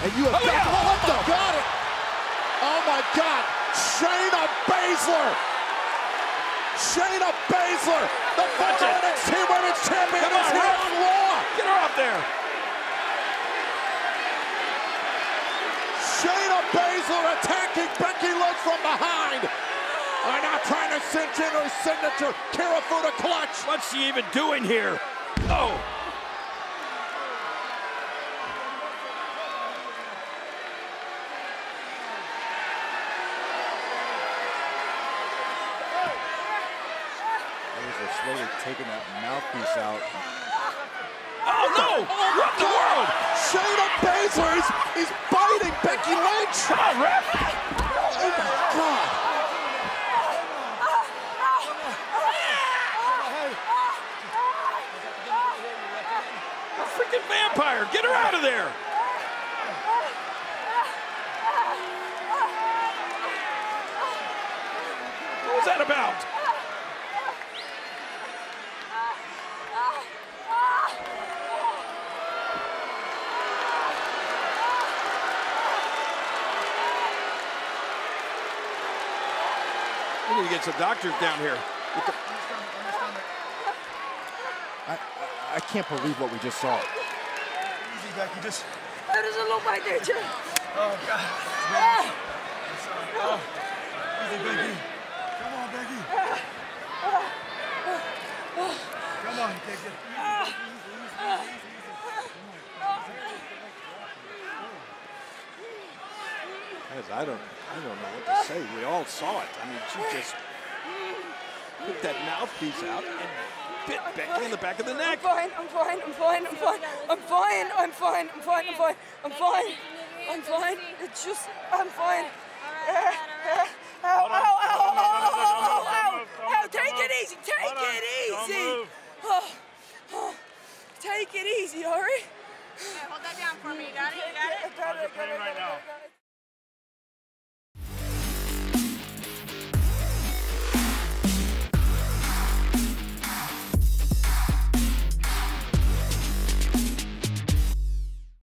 And you have got got it. Oh my God, Shayna Baszler. Shayna Baszler, the former NXT Women's Champion, is here on Raw. Get her up there. Shayna Baszler attacking Becky Lynch from behind. And now trying to cinch in her signature Kirifuda clutch. What's she even doing here? Oh. Slowly taking that mouthpiece out. Oh no! What in the world? Shayna Baszler is biting Becky Lynch. Come on, ref! Oh my God! A freaking vampire! Get her out of there! What was that about? We need to get some doctors down here. I can't believe what we just saw. Easy, Becky, just... How does it look like there, Jim? Oh, God. Oh. Easy, Becky. Come on, Becky. Come on, take it. Easy. Guys, I don't know what to say. We all saw it. I mean, she just put that mouthpiece out and bit Becky in the back of the neck. I'm fine. It's just, I'm fine. Ow. Take it easy. Take it easy, all right? Okay, hold that down for me. You got it? I got it.